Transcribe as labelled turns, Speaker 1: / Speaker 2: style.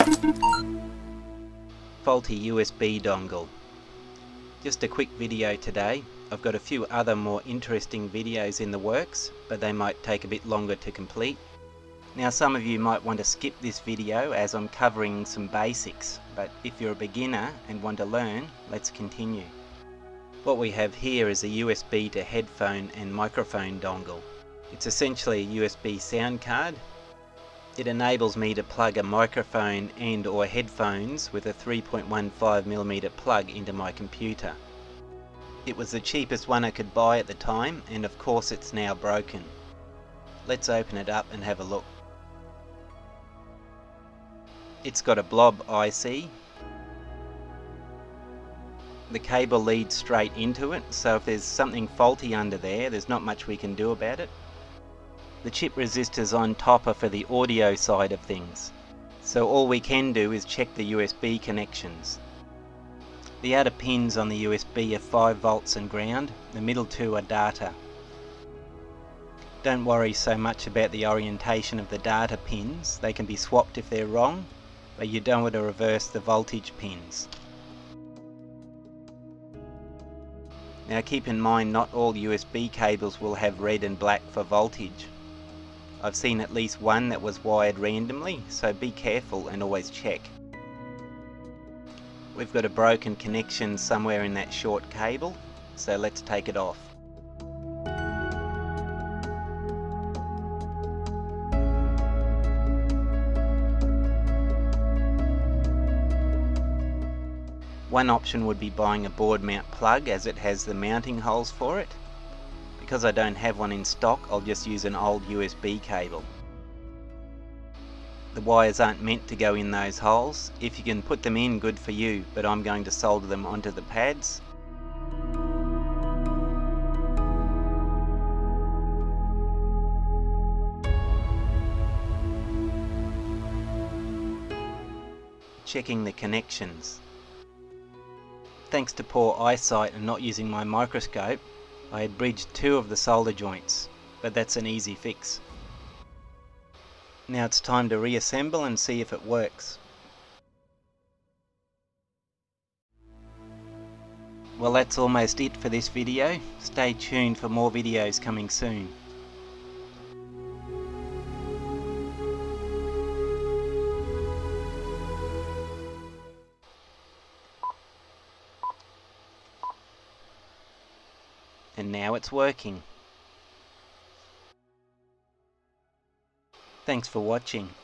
Speaker 1: Faulty USB dongle. Just a quick video today. I've got a few other more interesting videos in the works, but they might take a bit longer to complete. Now some of you might want to skip this video as I'm covering some basics, but if you're a beginner and want to learn, let's continue. What we have here is a USB to headphone and microphone dongle. It's essentially a USB sound card. It enables me to plug a microphone and or headphones with a 3.15mm plug into my computer. It was the cheapest one I could buy at the time, and of course it's now broken. Let's open it up and have a look. It's got a blob IC. The cable leads straight into it, so if there's something faulty under there, there's not much we can do about it. The chip resistors on top are for the audio side of things, so all we can do is check the USB connections. The outer pins on the USB are 5 volts and ground, the middle two are data. Don't worry so much about the orientation of the data pins, they can be swapped if they're wrong, but you don't want to reverse the voltage pins. Now keep in mind, not all USB cables will have red and black for voltage. I've seen at least one that was wired randomly, so be careful and always check. We've got a broken connection somewhere in that short cable, so let's take it off. One option would be buying a board mount plug, as it has the mounting holes for it. Because I don't have one in stock, I'll just use an old USB cable. The wires aren't meant to go in those holes. If you can put them in, good for you, but I'm going to solder them onto the pads. Checking the connections. Thanks to poor eyesight and not using my microscope, I had bridged 2 of the solder joints, but that's an easy fix. Now it's time to reassemble and see if it works. Well, that's almost it for this video. Stay tuned for more videos coming soon. And now it's working. Thanks for watching.